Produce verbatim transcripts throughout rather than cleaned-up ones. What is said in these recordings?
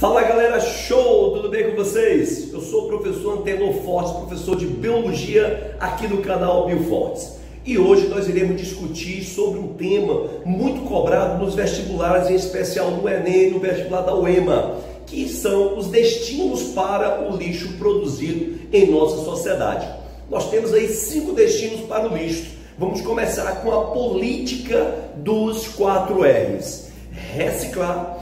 Fala galera, show! Tudo bem com vocês? Eu sou o professor Antenor Fortes, professor de Biologia aqui no canal Biofortes. E hoje nós iremos discutir sobre um tema muito cobrado nos vestibulares, em especial no Enem e no vestibular da U E M A, que são os destinos para o lixo produzido em nossa sociedade. Nós temos aí cinco destinos para o lixo. Vamos começar com a política dos quatro R's: reciclar,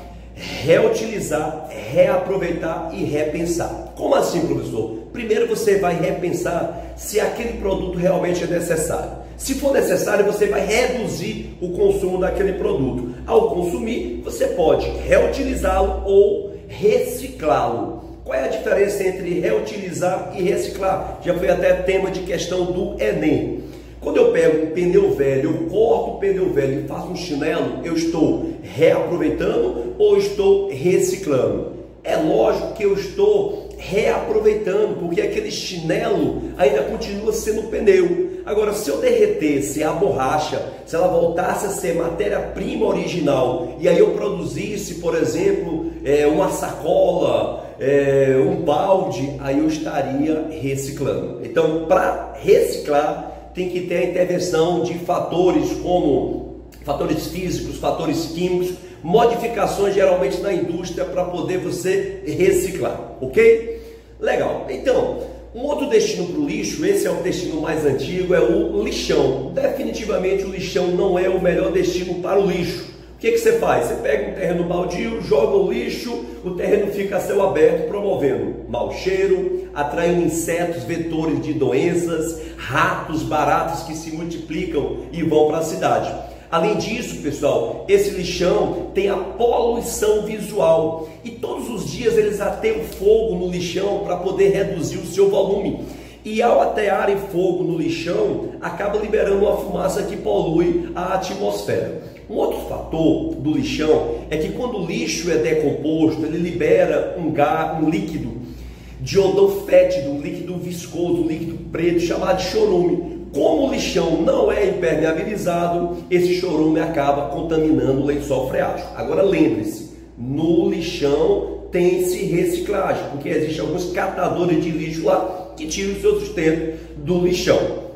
reutilizar, reaproveitar e repensar. Como assim, professor? Primeiro você vai repensar se aquele produto realmente é necessário. Se for necessário, você vai reduzir o consumo daquele produto. Ao consumir, você pode reutilizá-lo ou reciclá-lo. Qual é a diferença entre reutilizar e reciclar? Já foi até tema de questão do Enem. Quando eu pego um pneu velho, eu corto o pneu velho e faço um chinelo, eu estou reaproveitando ou estou reciclando? É lógico que eu estou reaproveitando, porque aquele chinelo ainda continua sendo pneu. Agora, se eu derretesse a borracha, se ela voltasse a ser matéria-prima original, e aí eu produzisse, por exemplo, é, uma sacola, é, um balde, aí eu estaria reciclando. Então, para reciclar, tem que ter a intervenção de fatores como fatores físicos, fatores químicos, modificações geralmente na indústria para poder você reciclar, ok? Legal. Então, um outro destino para o lixo, esse é o destino mais antigo, é o lixão. Definitivamente o lixão não é o melhor destino para o lixo. O que que você faz? Você pega um terreno baldio, joga o lixo, o terreno fica a céu aberto, promovendo mau cheiro, atraindo insetos, vetores de doenças, ratos, baratas que se multiplicam e vão para a cidade. Além disso, pessoal, esse lixão tem a poluição visual e todos os dias eles ateiam fogo no lixão para poder reduzir o seu volume. E ao atearem fogo no lixão, acaba liberando uma fumaça que polui a atmosfera. Um outro fator do lixão é que quando o lixo é decomposto, ele libera um gás, um líquido de odor fétido, um líquido viscoso, um líquido preto chamado de chorume. Como o lixão não é impermeabilizado, esse chorume acaba contaminando o lençol freático. Agora lembre-se, no lixão tem-se reciclagem, porque existem alguns catadores de lixo lá que tiram o seu sustento do lixão,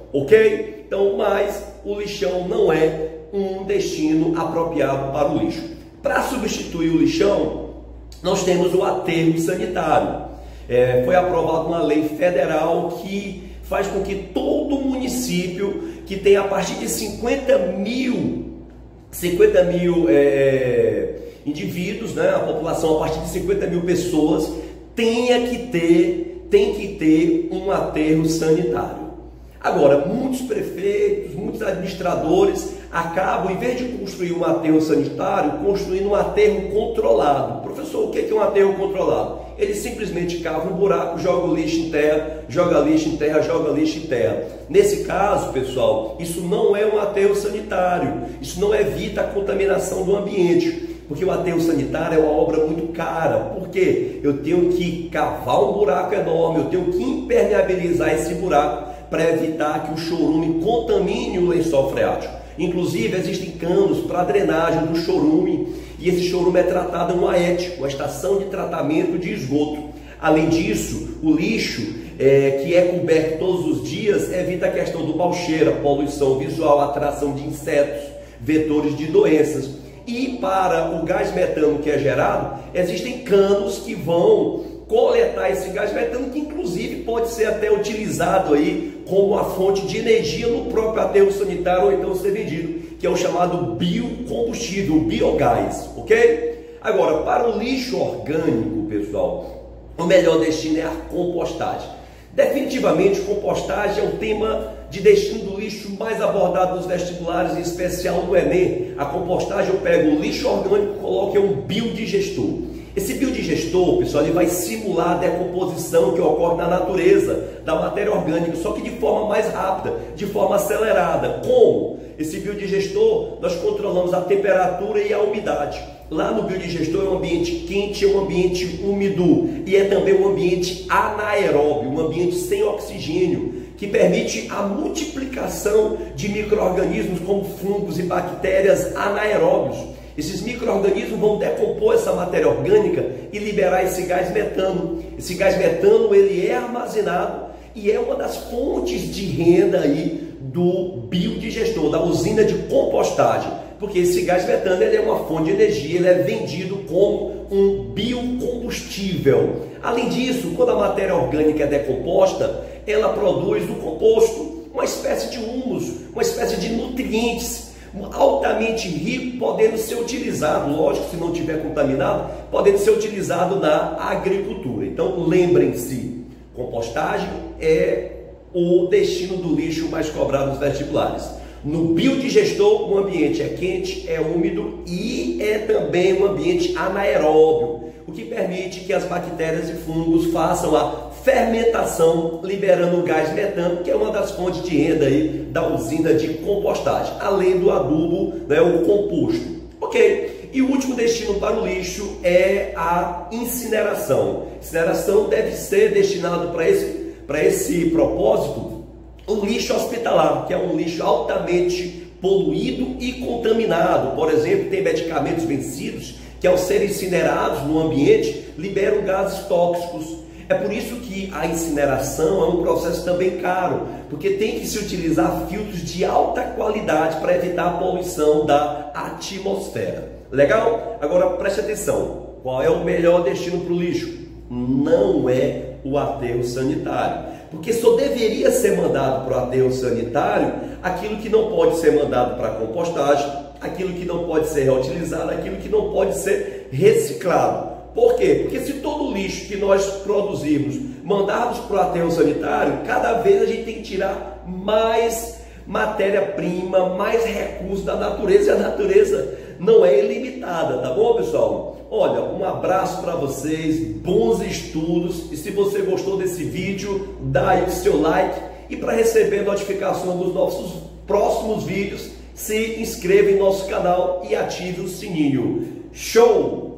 ok? Então, mas o lixão não é um destino apropriado para o lixo. Para substituir o lixão, nós temos o aterro sanitário. É, foi aprovada uma lei federal que faz com que todo município que tem a partir de cinquenta mil, cinquenta mil é, indivíduos, né, a população a partir de cinquenta mil pessoas, tenha que ter, tem que ter um aterro sanitário. Agora, muitos prefeitos, muitos administradores acabam, em vez de construir um aterro sanitário, construindo um aterro controlado. Professor, o que é um aterro controlado? Ele simplesmente cava um buraco, joga o lixo em terra, joga lixo em terra, joga lixo em terra. Nesse caso, pessoal, isso não é um aterro sanitário, isso não evita a contaminação do ambiente. Porque o aterro sanitário é uma obra muito cara. Por quê? Eu tenho que cavar um buraco enorme, eu tenho que impermeabilizar esse buraco para evitar que o chorume contamine o lençol freático. Inclusive, existem canos para drenagem do chorume e esse chorume é tratado em uma E T, uma estação de tratamento de esgoto. Além disso, o lixo é, que é coberto todos os dias evita a questão do mau cheiro, a poluição visual, a atração de insetos, vetores de doenças. E para o gás metano que é gerado, existem canos que vão coletar esse gás metano, que inclusive pode ser até utilizado aí como uma fonte de energia no próprio aterro sanitário, ou então ser vendido, que é o chamado biocombustível, biogás, ok? Agora, para o lixo orgânico, pessoal, o melhor destino é a compostagem. Definitivamente, compostagem é o tema de destino do lixo mais abordado nos vestibulares, em especial no Enem. A compostagem, eu pego o lixo orgânico e coloco em um biodigestor. Esse biodigestor, pessoal, ele vai simular a decomposição que ocorre na natureza da matéria orgânica, só que de forma mais rápida, de forma acelerada. Como? Esse biodigestor, nós controlamos a temperatura e a umidade. Lá no biodigestor é um ambiente quente, é um ambiente úmido e é também um ambiente anaeróbio, um ambiente sem oxigênio, que permite a multiplicação de micro-organismos como fungos e bactérias anaeróbios. Esses micro-organismos vão decompor essa matéria orgânica e liberar esse gás metano. Esse gás metano ele é armazenado e é uma das fontes de renda aí do biodigestor, da usina de compostagem, porque esse gás metano ele é uma fonte de energia, ele é vendido como um biocombustível. Além disso, quando a matéria orgânica é decomposta, ela produz o composto, uma espécie de humus, uma espécie de nutrientes altamente rico, podendo ser utilizado, lógico, se não estiver contaminado, podendo ser utilizado na agricultura. Então, lembrem-se, compostagem é o destino do lixo mais cobrado nos vestibulares. No biodigestor, o ambiente é quente, é úmido e é também um ambiente anaeróbio, o que permite que as bactérias e fungos façam a fermentação, liberando o gás metano, que é uma das fontes de renda aí da usina de compostagem, além do adubo, né, o composto. Ok? E o último destino para o lixo é a incineração. Incineração deve ser destinado para esse, para esse propósito o lixo hospitalar, que é um lixo altamente poluído e contaminado. Por exemplo, tem medicamentos vencidos que, ao serem incinerados no ambiente, liberam gases tóxicos. É por isso que a incineração é um processo também caro, porque tem que se utilizar filtros de alta qualidade para evitar a poluição da atmosfera. Legal? Agora preste atenção, qual é o melhor destino para o lixo? Não é o aterro sanitário, porque só deveria ser mandado para o aterro sanitário aquilo que não pode ser mandado para a compostagem, aquilo que não pode ser reutilizado, aquilo que não pode ser reciclado. Por quê? Porque se todo o lixo que nós produzimos mandarmos para o aterro sanitário, cada vez a gente tem que tirar mais matéria-prima, mais recursos da natureza, e a natureza não é ilimitada, tá bom, pessoal? Olha, um abraço para vocês, bons estudos, e se você gostou desse vídeo, dá aí o seu like, e para receber notificação dos nossos próximos vídeos, se inscreva em nosso canal e ative o sininho. Show!